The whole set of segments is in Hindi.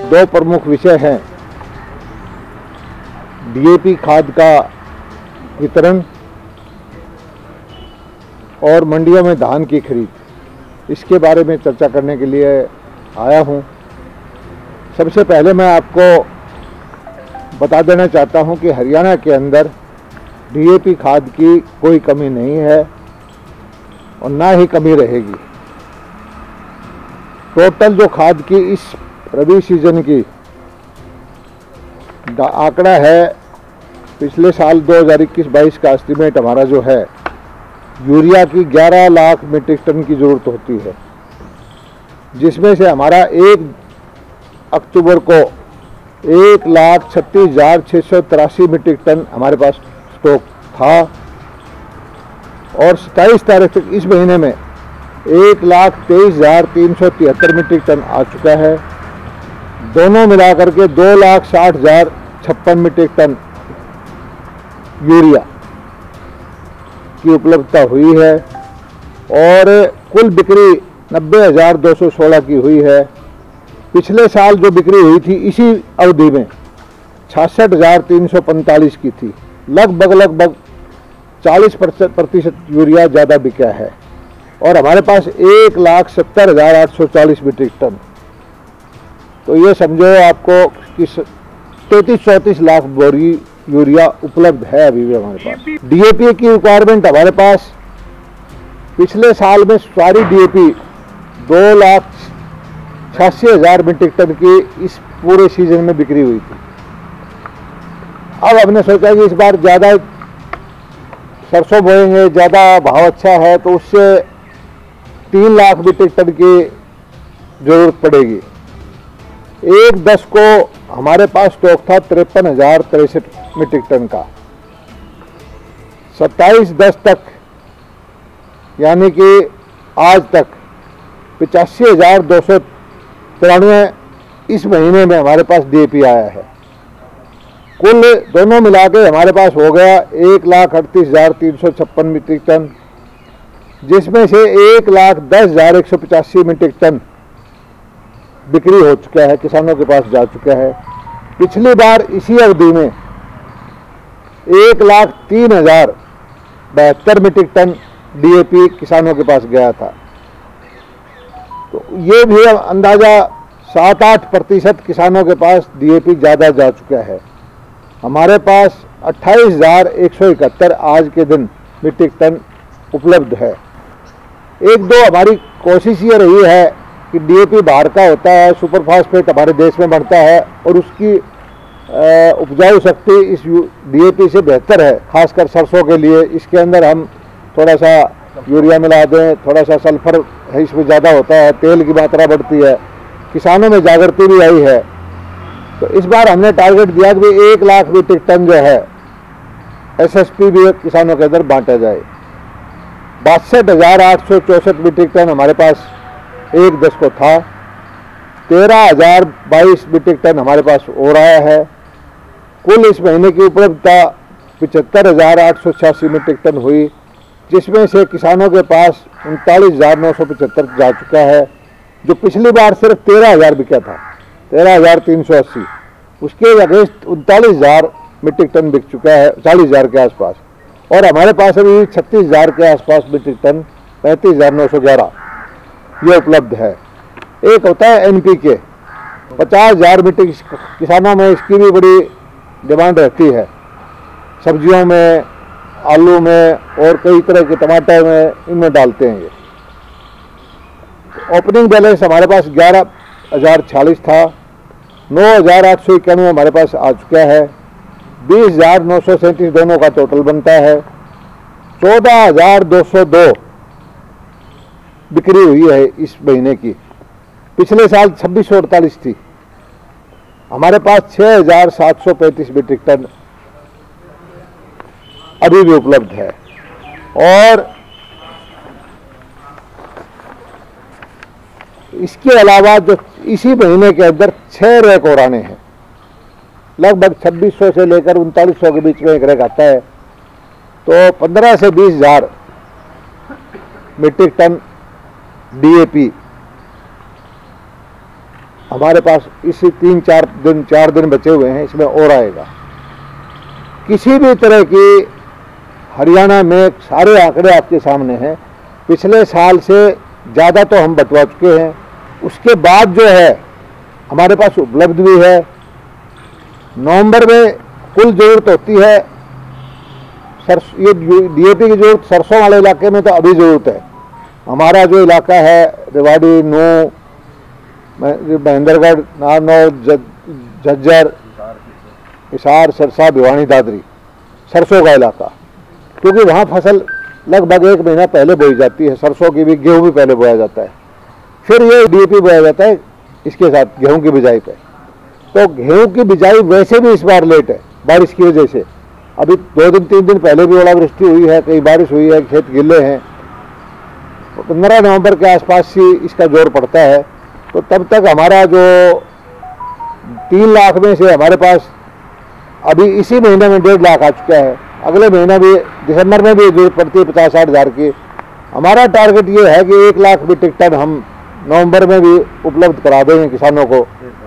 दो प्रमुख विषय हैं, डीएपी खाद का वितरण और मंडियों में धान की खरीद। इसके बारे में चर्चा करने के लिए आया हूं। सबसे पहले मैं आपको बता देना चाहता हूं कि हरियाणा के अंदर डीएपी खाद की कोई कमी नहीं है और ना ही कमी रहेगी। टोटल जो खाद की इस रबी सीजन की आंकड़ा है, पिछले साल 2021-22 का एस्टीमेट हमारा जो है, यूरिया की 11 लाख मीट्रिक टन की ज़रूरत होती है, जिसमें से हमारा 1 अक्टूबर को 1,36,683 मीट्रिक टन हमारे पास स्टॉक था और 27 तारीख तक इस महीने में 1,23,373 मीट्रिक टन आ चुका है। दोनों मिलाकर के 2,60,056 मीट्रिक टन यूरिया की उपलब्धता हुई है और कुल बिक्री 90,216 की हुई है। पिछले साल जो बिक्री हुई थी इसी अवधि में 66,345 की थी। लगभग 40% यूरिया ज़्यादा बिका है और हमारे पास 1,70,840 मीट्रिक टन। तो ये समझो आपको कि 33-34 लाख बोरी यूरिया उपलब्ध है अभी भी हमारे पास। डीएपी की रिक्वायरमेंट हमारे पास पिछले साल में सारी डीएपी 2,86,000 मीट्रिक टन की इस पूरे सीजन में बिक्री हुई थी। अब हमने सोचा कि इस बार ज़्यादा सरसों बोएंगे, ज़्यादा भाव अच्छा है तो उससे 3 लाख मीट्रिक टन की ज़रूरत पड़ेगी। 1/10 को हमारे पास स्टॉक था 53,063 मीट्रिक टन का। 27/10 तक यानी कि आज तक 85,293 इस महीने में हमारे पास डीएपी आया है। कुल दोनों मिला के हमारे पास हो गया 1,38,356 मीट्रिक टन, जिसमें से 1,10,185 मीट्रिक टन बिक्री हो चुका है, किसानों के पास जा चुका है। पिछली बार इसी अवधि में 1,03,072 मीट्रिक टन डीएपी किसानों के पास गया था। तो ये भी अंदाजा 7-8% किसानों के पास डीएपी ज़्यादा जा चुका है। हमारे पास 28,171 आज के दिन मीट्रिक टन उपलब्ध है। 1-2 हमारी कोशिश ये रही है कि डीएपी बाहर का होता है, सुपर फास्फेट हमारे देश में बढ़ता है और उसकी उपजाऊ शक्ति इस डीएपी से बेहतर है, खासकर सरसों के लिए। इसके अंदर हम थोड़ा सा यूरिया मिला दें, थोड़ा सा सल्फर है इसमें ज़्यादा होता है, तेल की मात्रा बढ़ती है, किसानों में जागृति भी आई है। तो इस बार हमने टारगेट दिया कि 1 लाख मीट्रिक टन जो है एसएसपी भी किसानों के अंदर बांटा जाए। 62,864 मीट्रिक टन हमारे पास 1/10 को था। 13,022 मीट्रिक टन हमारे पास हो रहा है। कुल इस महीने की उपलब्धता 75,886 मीट्रिक टन हुई, जिसमें से किसानों के पास 39,975 जा चुका है, जो पिछली बार सिर्फ 13,000 बिका था, 13,380। उसके अगेंस्ट 39,000 मीट्रिक टन बिक चुका है, 40,000 के आसपास। और हमारे पास अभी 36,000 के आसपास मीट्रिक टन, 35,911 ये उपलब्ध है। एक होता है एनपीके, 50,000 मीट्रिक किसानों में इसकी भी बड़ी डिमांड रहती है, सब्जियों में, आलू में और कई तरह के टमाटर में, इनमें डालते हैं ये। ओपनिंग बैलेंस हमारे पास 11,046 था, 9,891 हमारे पास आ चुका है। 20,937 दोनों का टोटल बनता है। 14,202 बिक्री हुई है इस महीने की। पिछले साल 2,648 थी। हमारे पास 6,735 मीट्रिक टन अभी भी उपलब्ध है। और इसके अलावा जो इसी महीने के अंदर 6 रैक और आने हैं, लगभग 2,600 से लेकर 3,900 के बीच में एक रैक आता है। तो 15 से 20,000 मीट्रिक टन डीएपी हमारे पास इसी 4 दिन बचे हुए हैं, इसमें और आएगा। किसी भी तरह की हरियाणा में सारे आंकड़े आपके सामने हैं, पिछले साल से ज़्यादा तो हम बटवा चुके हैं। उसके बाद जो है हमारे पास उपलब्ध भी है। नवंबर में कुल जरूरत होती है ये डीएपी की जरूरत सरसों वाले इलाके में तो अभी जरूरत है। हमारा जो इलाका है रेवाड़ी, नू, महेंद्रगढ़, नारनौल, झज्जर, हिसार, सिरसा, भिवानी, दादरी, सरसों का इलाका, क्योंकि वहाँ फसल लगभग 1 महीना पहले बोई जाती है। सरसों की भी, गेहूँ भी पहले बोया जाता है, फिर ये डीएपी बोया जाता है इसके साथ गेहूँ की बिजाई पे। तो गेहूँ की बिजाई वैसे भी इस बार लेट है बारिश की वजह से। अभी 2 दिन 3 दिन पहले भी ओलावृष्टि हुई है, कई बारिश हुई है, खेत गिले हैं। 15 नवंबर के आसपास ही इसका जोर पड़ता है। तो तब तक हमारा जो 3 लाख में से हमारे पास अभी इसी महीने में 1.5 लाख आ चुका है। अगले महीना भी दिसंबर में भी जरूरत पड़ती है 50-60 हज़ार की। हमारा टारगेट ये है कि 1 लाख मीट्रिक टन हम नवंबर में भी उपलब्ध करा देंगे किसानों को।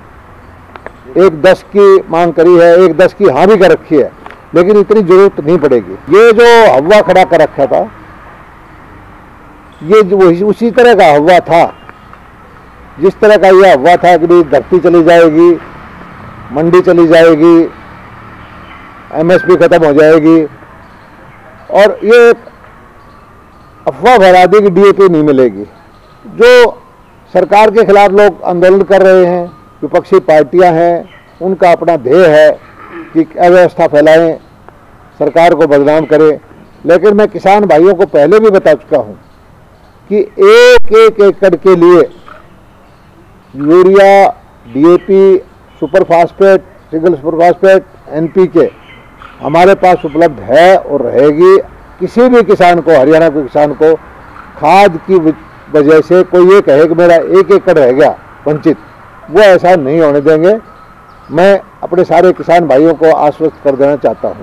1.10 की मांग करी है, 1.10 की हाँ भी कर रखी है, लेकिन इतनी जरूरत नहीं पड़ेगी। ये जो हवा खड़ा कर रखा था, ये उसी तरह का हवा था जिस तरह का ये हवा था कि भाई धरती चली जाएगी, मंडी चली जाएगी, एमएसपी खत्म हो जाएगी, और ये अफवाह फैला दी कि डीएपी नहीं मिलेगी। जो सरकार के खिलाफ लोग आंदोलन कर रहे हैं, विपक्षी पार्टियां हैं, उनका अपना ध्येय है कि अव्यवस्था फैलाएं, सरकार को बदनाम करें। लेकिन मैं किसान भाइयों को पहले भी बता चुका हूं कि एक एकड़ के लिए urea, DAP, super phosphate, single super phosphate, NPK हमारे पास उपलब्ध है और रहेगी। किसी भी किसान को, हरियाणा के किसान को खाद की वजह से कोई ये कहे कि मेरा 1 एकड़ रह गया वंचित, वो ऐसा नहीं होने देंगे। मैं अपने सारे किसान भाइयों को आश्वस्त कर देना चाहता हूँ।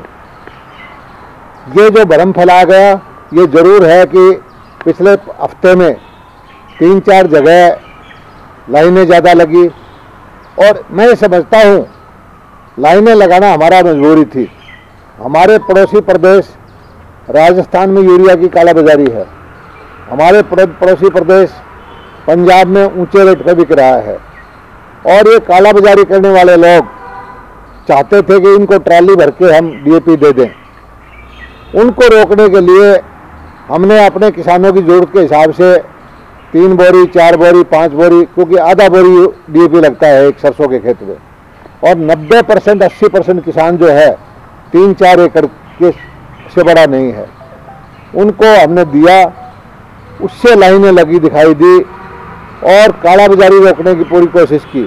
ये जो भ्रम फैला गया, ये जरूर है कि पिछले हफ्ते में 3-4 जगह लाइनें ज़्यादा लगी, और मैं समझता हूँ लाइनें लगाना हमारा मजबूरी थी। हमारे पड़ोसी प्रदेश राजस्थान में यूरिया की कालाबाजारी है, हमारे पड़ोसी प्रदेश पंजाब में ऊंचे रेट पर बिक रहा है, और ये कालाबाजारी करने वाले लोग चाहते थे कि इनको ट्राली भर के हम डीएपी दे दें। उनको रोकने के लिए हमने अपने किसानों की जरूरत के हिसाब से 3 बोरी, 4 बोरी, 5 बोरी, क्योंकि आधा बोरी डीएपी लगता है एक सरसों के खेत में, और 90% 80% किसान जो है 3-4 एकड़ के से बड़ा नहीं है, उनको हमने दिया। उससे लाइनें लगी दिखाई दी और कालाबाजारी रोकने की पूरी कोशिश की।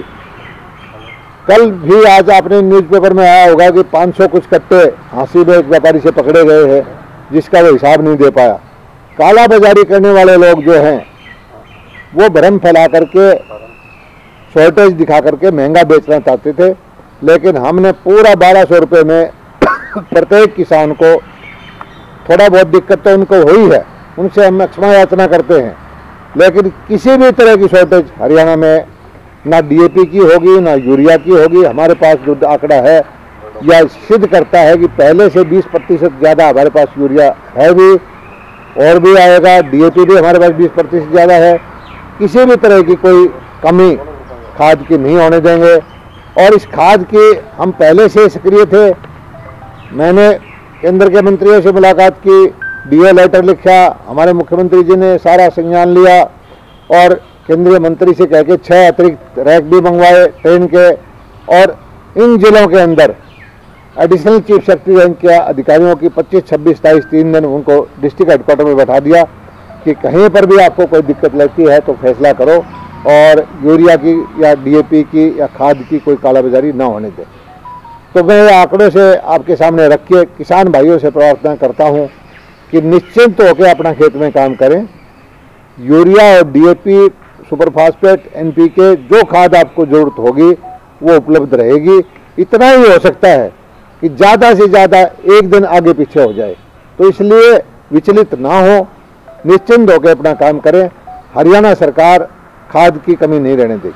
कल भी, आज आपने न्यूज़पेपर में आया होगा कि 500 कुछ कट्टे हांसी में एक व्यापारी से पकड़े गए हैं, जिसका वो हिसाब नहीं दे पाया। कालाबाजारी करने वाले लोग जो हैं वो भ्रम फैला करके, शॉर्टेज दिखा करके महंगा बेचना चाहते थे, लेकिन हमने पूरा 1200 रुपये में प्रत्येक किसान को, थोड़ा बहुत दिक्कत तो उनको हुई है, उनसे हम क्षमा याचना करते हैं, लेकिन किसी भी तरह की शॉर्टेज हरियाणा में ना डीएपी की होगी ना यूरिया की होगी। हमारे पास जो आंकड़ा है यह सिद्ध करता है कि पहले से 20% ज़्यादा हमारे पास यूरिया है भी, और भी आएगा। डीएपी भी हमारे पास 20% ज़्यादा है। किसी भी तरह की कोई कमी खाद की नहीं होने देंगे, और इस खाद की हम पहले से सक्रिय थे। मैंने केंद्र के मंत्रियों से मुलाकात की, डीओ लेटर लिखा, हमारे मुख्यमंत्री जी ने सारा संज्ञान लिया, और केंद्रीय मंत्री से कह के 6 अतिरिक्त रैक भी मंगवाए ट्रेन के, और इन जिलों के अंदर एडिशनल चीफ सेक्रेटरी रैंक के अधिकारियों की 25, 26, 27 3 दिन उनको डिस्ट्रिक्ट हेडक्वार्टर में बैठा दिया कि कहीं पर भी आपको कोई दिक्कत लगती है तो फैसला करो, और यूरिया की या डीएपी की या खाद की कोई कालाबाजारी ना होने दे। तो मैं आंकड़ों से आपके सामने रख के किसान भाइयों से प्रार्थना करता हूं कि निश्चिंत होकर अपना खेत में काम करें। यूरिया और डीएपी, सुपर फास्फेट, एनपीके, जो खाद आपको जरूरत होगी वो उपलब्ध रहेगी। इतना ही हो सकता है कि ज़्यादा से ज़्यादा 1 दिन आगे पीछे हो जाए, तो इसलिए विचलित ना हो, निश्चिंत होकर अपना काम करें। हरियाणा सरकार खाद की कमी नहीं रहने देगी।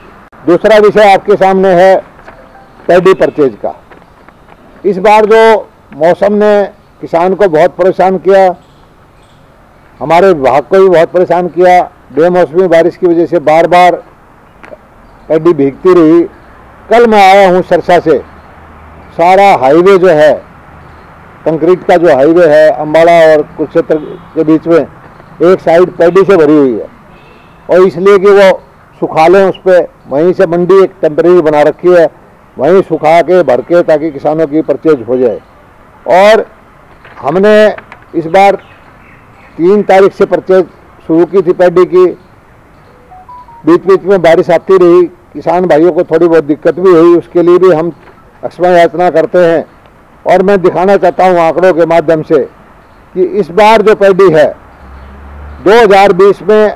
दूसरा विषय आपके सामने है पैडी परचेज का। इस बार जो मौसम ने किसान को बहुत परेशान किया, हमारे विभाग को भी बहुत परेशान किया। बेमौसमी बारिश की वजह से बार बार पैडी भीगती रही। कल मैं आया हूँ सरसा से, सारा हाईवे जो है, कंक्रीट का जो हाईवे है अम्बाड़ा और कुरुक्षेत्र के बीच में, एक साइड पैडी से भरी हुई है, और इसलिए कि वो सुखा लें उस पर, वहीं से मंडी एक टेम्परेरी बना रखी है, वहीं सुखा के भर के ताकि किसानों की परचेज हो जाए। और हमने इस बार 3 तारीख से परचेज शुरू की थी पैडी की। बीच बीच में बारिश आती रही, किसान भाइयों को थोड़ी बहुत दिक्कत भी हुई, उसके लिए भी हम अक्षमा याचना करते हैं। और मैं दिखाना चाहता हूँ आंकड़ों के माध्यम से कि इस बार जो पैडी है 2020 में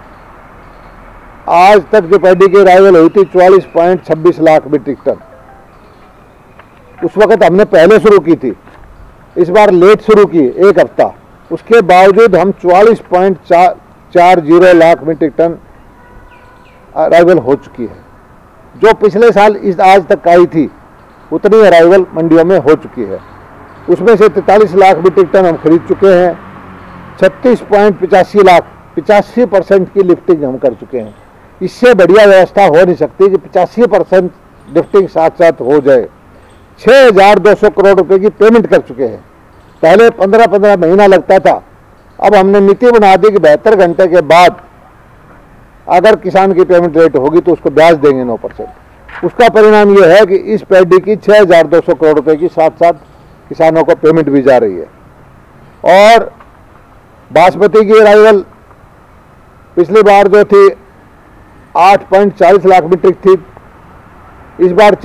आज तक जो पैडी की अराइवल हुई थी 44.26 लाख मीट्रिक टन। उस वक्त हमने पहले शुरू की थी, इस बार लेट शुरू की 1 हफ्ता, उसके बावजूद हम 44.40 लाख मीट्रिक टन अराइवल हो चुकी है। जो पिछले साल इस आज तक आई थी उतनी अराइवल मंडियों में हो चुकी है। उसमें से 43 लाख मीट्रिक टन हम खरीद चुके हैं। 36.85 लाख, 85% की लिफ्टिंग हम कर चुके हैं। इससे बढ़िया व्यवस्था हो नहीं सकती कि 85% लिफ्टिंग साथ साथ हो जाए। 6,200 करोड़ रुपए की पेमेंट कर चुके हैं। पहले 15-15 महीना लगता था, अब हमने नीति बना दी कि 72 घंटे के बाद अगर किसान की पेमेंट लेट होगी तो उसको ब्याज देंगे 9%। उसका परिणाम यह है कि इस पैडी की 6,200 करोड़ रुपए की साथ साथ किसानों को पेमेंट भी जा रही है। और बासमती की अराइवल पिछली बार जो थी 8.40 लाख मीट्रिक थी, इस बार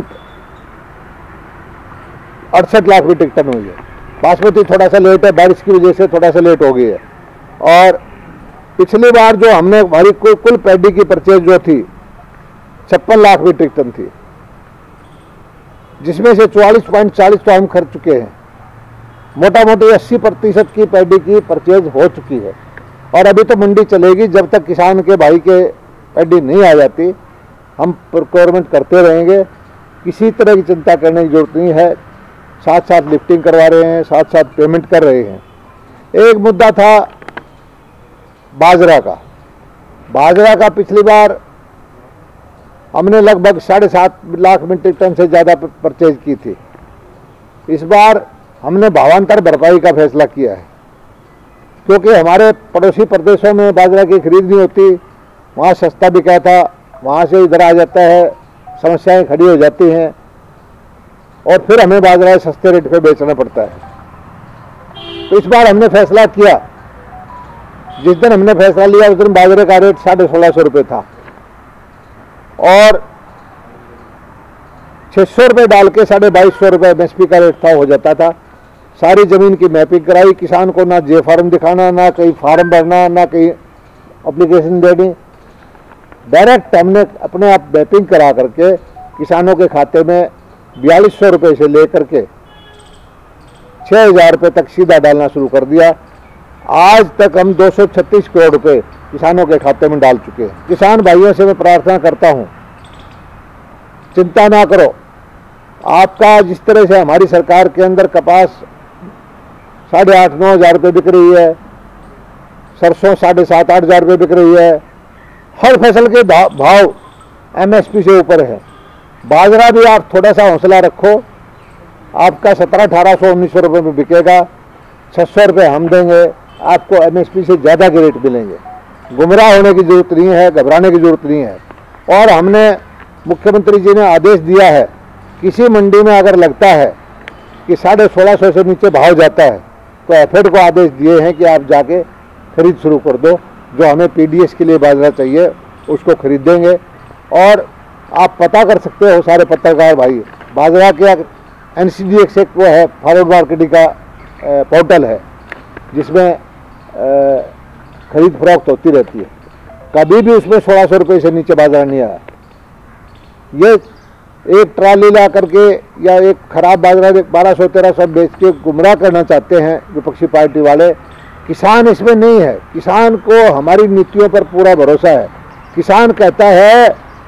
4.68 लाख मीट्रिक टन हुई है। बासमती थोड़ा सा लेट है, बारिश की वजह से थोड़ा सा लेट हो गई है। और पिछली बार जो हमने हमारी कुल पैडी की परचेज जो थी 56 लाख मीट्रिक टन थी, जिसमें से 44.40 तो हम खर्च चुके हैं। मोटा मोटी 80% की पैडी की परचेज हो चुकी है। और अभी तो मंडी चलेगी, जब तक किसान के भाई के पैडी नहीं आ जाती हम प्रोक्योरमेंट करते रहेंगे। किसी तरह की चिंता करने की जरूरत नहीं है। साथ साथ लिफ्टिंग करवा रहे हैं, साथ साथ पेमेंट कर रहे हैं। एक मुद्दा था बाजरा का। बाजरा का पिछली बार हमने लगभग 7.5 लाख मीट्रिक टन से ज़्यादा परचेज की थी। इस बार हमने भावांतर भरपाई का फैसला किया है, क्योंकि हमारे पड़ोसी प्रदेशों में बाजरा की खरीद नहीं होती, वहाँ सस्ता बिका था, वहाँ से इधर आ जाता है, समस्याएं खड़ी हो जाती हैं और फिर हमें बाजरा सस्ते रेट पे बेचना पड़ता है। तो इस बार हमने फैसला किया, जिस दिन हमने फैसला लिया उस दिन बाजरे का रेट 1650 रुपये था और 600 रुपये डाल के 2250 रुपये MSP का रेट था, हो जाता था। सारी जमीन की मैपिंग कराई, किसान को ना जे फार्म दिखाना, ना कहीं फार्म भरना, ना कहीं एप्लीकेशन देनी, डायरेक्ट हमने अपने आप मैपिंग करा करके किसानों के खाते में 4200 रुपये से लेकर के 6000 रुपये तक सीधा डालना शुरू कर दिया। आज तक हम 236 करोड़ रुपए किसानों के खाते में डाल चुके हैं। किसान भाइयों से मैं प्रार्थना करता हूं, चिंता ना करो। आपका जिस तरह से हमारी सरकार के अंदर कपास 8,500-9 हज़ार रुपये बिक रही है, सरसों 7,500-8 हज़ार रुपये बिक रही है, हर फसल के भाव MSP से ऊपर है। बाजरा भी आप थोड़ा सा हौसला रखो, आपका 1700-1800-1900 रुपये में बिकेगा। 600 रुपये हम देंगे, आपको MSP से ज़्यादा के रेट मिलेंगे। गुमराह होने की जरूरत नहीं है, घबराने की जरूरत नहीं है। और हमने मुख्यमंत्री जी ने आदेश दिया है, किसी मंडी में अगर लगता है कि 1650 से नीचे भाव जाता है तो एफएड को आदेश दिए हैं कि आप जाके खरीद शुरू कर दो। जो हमें PDS के लिए बाजरा चाहिए उसको खरीदेंगे। और आप पता कर सकते हो सारे पत्रकार भाई, बाजरा के NCDX एक वो है, फॉरवर्ड मार्केटिंग का पोर्टल है, जिसमें खरीद फरोख्त होती रहती है। कभी भी उसमें 1600 रुपये से नीचे बाजार नहीं आया। ये एक ट्राली ला करके या एक खराब बाजरा 1200-1300 बेच के गुमराह करना चाहते हैं विपक्षी पार्टी वाले। किसान इसमें नहीं है, किसान को हमारी नीतियों पर पूरा भरोसा है। किसान कहता है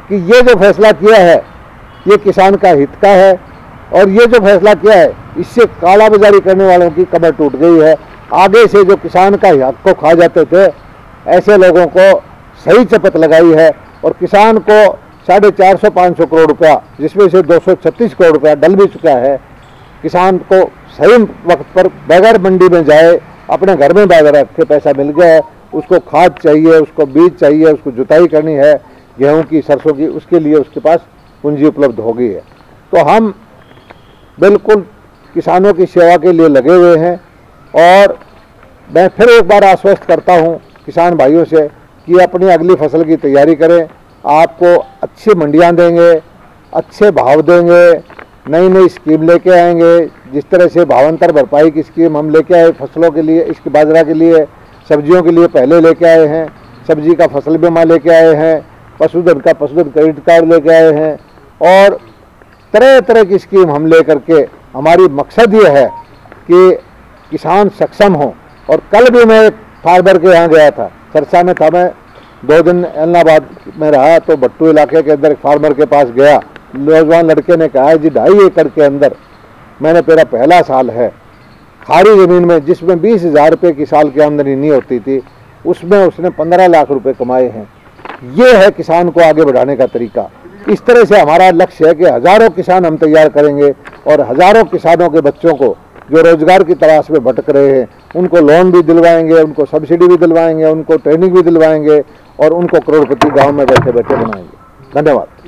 कि ये जो फैसला किया है ये किसान का हित का है, और ये जो फैसला किया है इससे कालाबाजारी करने वालों की कमर टूट गई है। आगे से जो किसान का हक को खा जाते थे ऐसे लोगों को सही चपत लगाई है, और किसान को 450-500 करोड़ रुपया, जिसमें से 236 करोड़ रुपया डल भी चुका है, किसान को सही वक्त पर बगैर मंडी में जाए अपने घर में बाजार रखे पैसा मिल गया है। उसको खाद चाहिए, उसको बीज चाहिए, उसको जुताई करनी है गेहूं की, सरसों की, उसके लिए उसके पास पूंजी उपलब्ध हो गई है। तो हम बिल्कुल किसानों की सेवा के लिए लगे हुए हैं, और मैं फिर एक बार आश्वस्त करता हूं किसान भाइयों से कि अपनी अगली फसल की तैयारी करें। आपको अच्छी मंडियां देंगे, अच्छे भाव देंगे, नई नई स्कीम लेके आएंगे। जिस तरह से भावांतर भरपाई की स्कीम हम लेके आए फसलों के लिए, इसके बाजरा के लिए, सब्जियों के लिए पहले लेके आए हैं, सब्जी का फसल बीमा लेके आए हैं, पशुधन का पशुधन क्रेडिट कार्ड लेके आए हैं, और तरह तरह की स्कीम हम ले करके, हमारी मकसद ये है कि किसान सक्षम हो। और कल भी मैं फार्मर के यहाँ गया था, सरसा में था, मैं 2 दिन इलाहाबाद में रहा, तो भट्टू इलाके के अंदर एक फार्मर के पास गया। नौजवान लड़के ने कहा जी 2.5 एकड़ के अंदर मैंने, मेरा पहला साल है, खारी ज़मीन में जिसमें 20,000 रुपये की साल की आमदनी नहीं होती थी, उसमें उसने 15 लाख रुपए कमाए हैं। ये है किसान को आगे बढ़ाने का तरीका। इस तरह से हमारा लक्ष्य है कि हज़ारों किसान हम तैयार करेंगे, और हज़ारों किसानों के बच्चों को जो रोजगार की तलाश में भटक रहे हैं उनको लोन भी दिलवाएंगे, उनको सब्सिडी भी दिलवाएंगे, उनको ट्रेनिंग भी दिलवाएंगे, और उनको करोड़पति गाँव में बैठे बैठे बनाएंगे। धन्यवाद।